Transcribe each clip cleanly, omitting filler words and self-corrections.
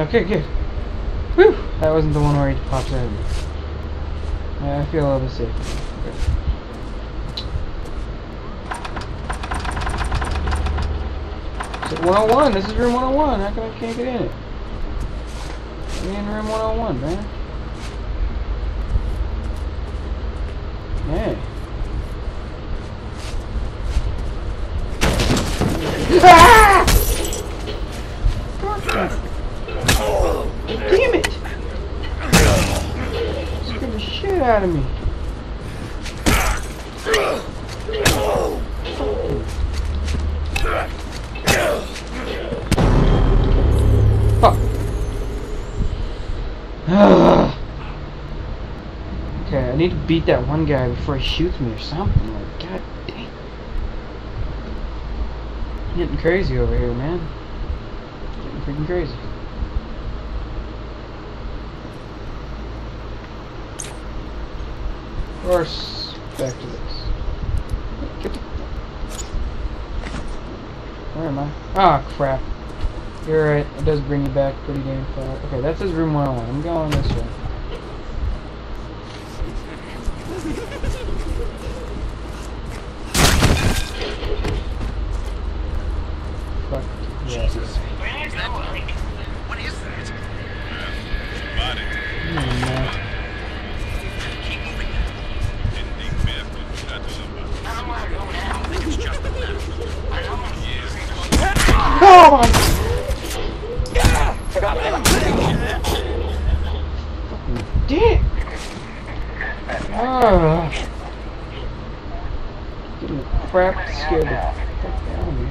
Okay, good. Whew! That wasn't the one where he pops out of me. I feel a little bit safe. Okay. So 101, this is room 101. How come I can't get in it? Get in room 101, man. Hey. Ah! Damn it! Scared the shit out of me. Fuck. Okay, I need to beat that one guy before he shoots me or something. Like, god dang. Getting crazy over here, man. Getting freaking crazy. Of course, back to this. Get the... Where am I? Ah, crap. You're right, it does bring you back pretty damn far. Okay, that says room 101. I'm going this way. Fuck. Jesus. What is that? Body. No. Keep moving. Didn't think Beth would shut us up. I don't think it's just the map. Oh my! Fucking dick! Getting the crap scared the fuck out of me.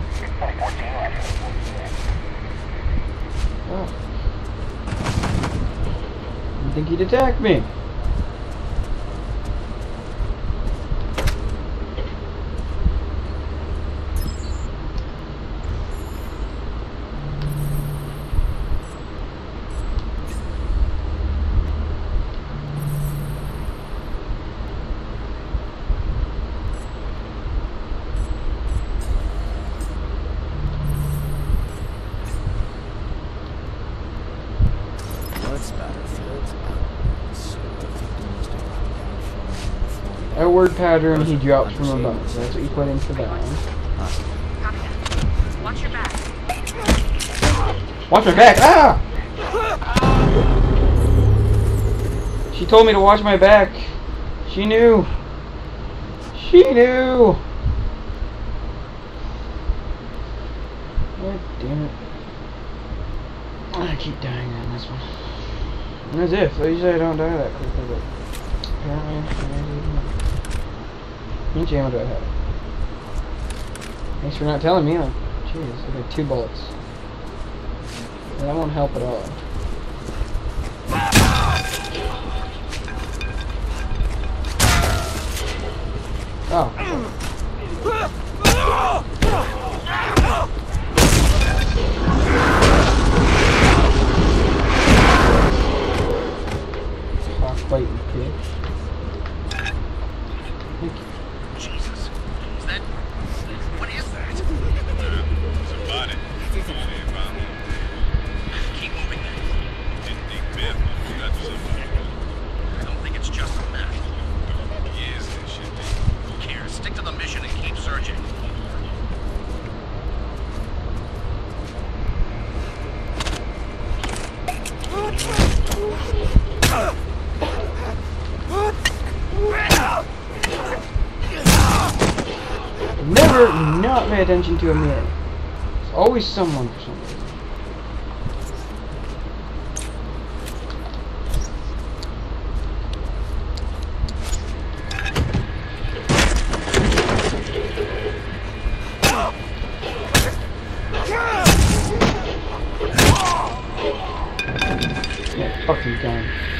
Oh. You think he'd attack me? That word pattern he dropped from above. That's what you put in for that one. Watch your back. Watch my back! Ah! She told me to watch my back. She knew. She knew. God damn it. I keep dying on this one. As if. Usually I don't die that quickly, but apparently I do. How much ammo do I have? Thanks for not telling me. Like, jeez, I got 2 bullets. That won't help at all. Oh. Cockfighting bitch. Thank you. Jesus. Is that... What is that? It's a body. She ain't found him. Keep moving. Didn't think Beth would shut us up. I don't think it's just a map. Yes, it should be. Who cares? Stick to the mission and keep searching. Never not pay attention to a man. There's always someone for some reason. Yeah, fucking gun.